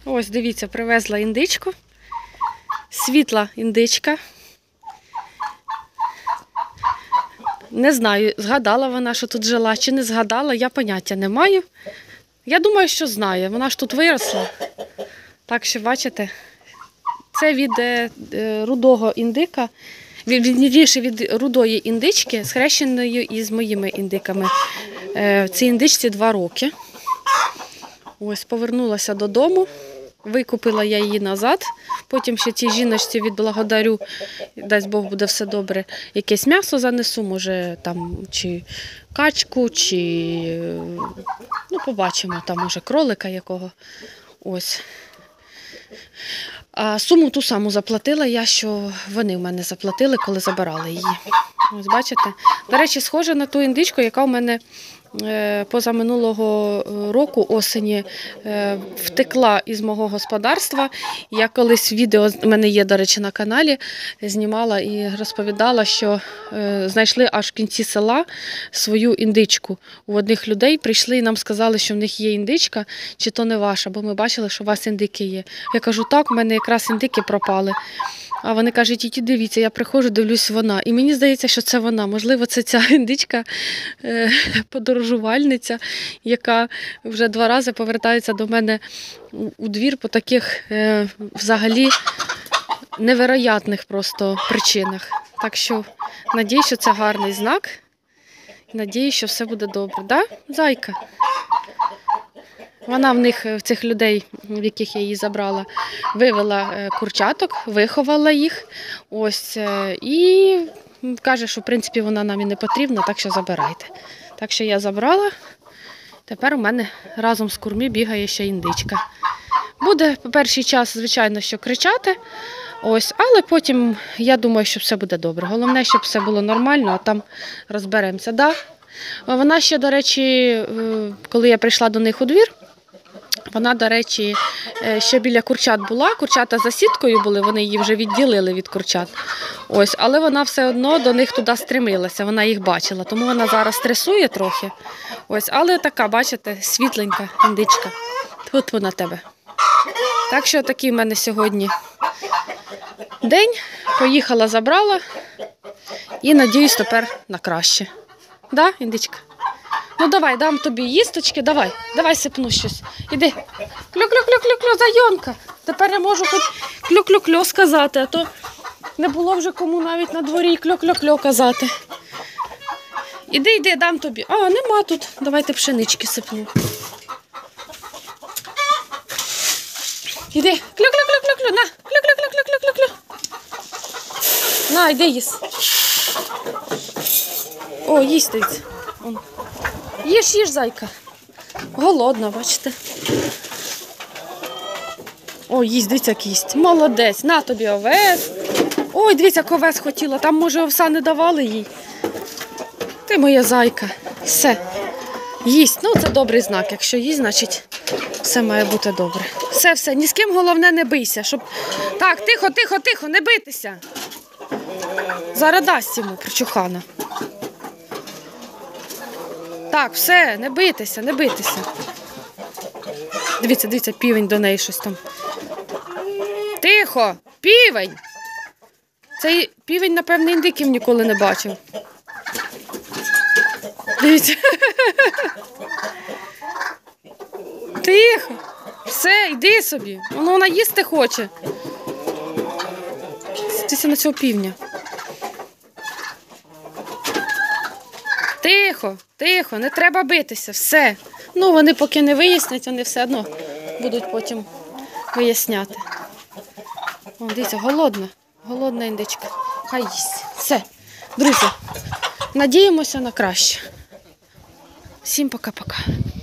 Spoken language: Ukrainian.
Ось, дивіться, привезла індичку. Світла індичка. Не знаю, згадала вона, що тут жила, чи не згадала, я поняття не маю. Я думаю, що знає, вона ж тут виросла. Так що, бачите, це від рудого індика, від рудої індички, схрещеної із моїми індиками. Цій індичці 2 роки. Ось, повернулася додому. Викупила я її назад, потім ще цій жіночці відблагодарю, дасть Бог, буде все добре, якесь м'ясо занесу, може там чи качку, чи, ну побачимо, там може кролика якого. Ось. А суму ту саму заплатила я, що вони в мене заплатили, коли забирали її. Ось бачите? До речі, схожа на ту індичку, яка в мене позаминулого року осені втекла із мого господарства. Я колись відео, в мене є, до речі, на каналі, знімала і розповідала, що знайшли аж в кінці села свою індичку. У одних людей прийшли і нам сказали, що в них є індичка, чи то не ваша, бо ми бачили, що у вас індики є. Я кажу, так, в мене якраз індики пропали. А вони кажуть, іди дивіться, я приходжу, дивлюсь, вона. І мені здається, що це вона. Можливо, це ця індичка, подорожувальниця, яка вже 2 рази повертається до мене у двір по таких взагалі невероятних просто причинах. Так що, надіюсь, що це гарний знак. Надіюсь, що все буде добре. Да, зайка? Вона в цих людей, в яких я її забрала, вивела курчаток, виховала їх. Ось, і каже, що в принципі вона нам і не потрібна, так що забирайте. Так що я забрала. Тепер у мене разом з курмі бігає ще індичка. Буде по перший час, звичайно, що кричати, ось, але потім я думаю, що все буде добре. Головне, щоб все було нормально, а там розберемося. Да? Вона ще, до речі, коли я прийшла до них у двір, вона, до речі, ще біля курчат була, курчата за сіткою були, вони її вже відділили від курчат. Ось, але вона все одно до них туди стремилася, вона їх бачила, тому вона зараз стресує трохи. Ось, але така, бачите, світленька індичка. Тут вона тебе. Так що такий в мене сьогодні день. Поїхала, забрала і надіюсь тепер на краще. Да, індичка? Ну давай, дам тобі їсточки, давай сипну щось. Іди. Клю-клю-клю-клю-клю, зайонка. Тепер я можу хоч клю-клю-клю сказати, а то не було вже кому навіть на дворі клю-клю-клю казати. Іди, дам тобі. А, нема тут. Давайте пшенички сипну. Іди. Клю-клю-клю-клю-клю, на. Клю-клю-клю-клю-клю-клю. На, іди їсть. О, їсть. Їж, зайка. Голодна, бачите. О, їсть, дивіться, як їсть. Молодець, на тобі овес. Ой, дивіться, як овес хотіла. Там, може, овса не давали їй. Ти моя зайка. Все. Їсть. Ну, це добрий знак. Якщо їсть, значить, все має бути добре. Все. Ні з ким, головне, не бийся. Щоб... Так, тихо, не битися. Зараз дасть йому причухана. Так, все, не битися. Дивіться, півень до неї щось там. Тихо, півень! Цей півень, напевно, індиків ніколи не бачив. Дивіться. Тихо, все, йди собі. Вона їсти хоче. Дивіться на цього півня. Тихо, не треба битися, все. Ну, вони поки не вияснять, вони все одно будуть потім виясняти. О, дивіться, голодна індичка. Хай їсть. Все, друзі, надіємося на краще. Всім пока-пока.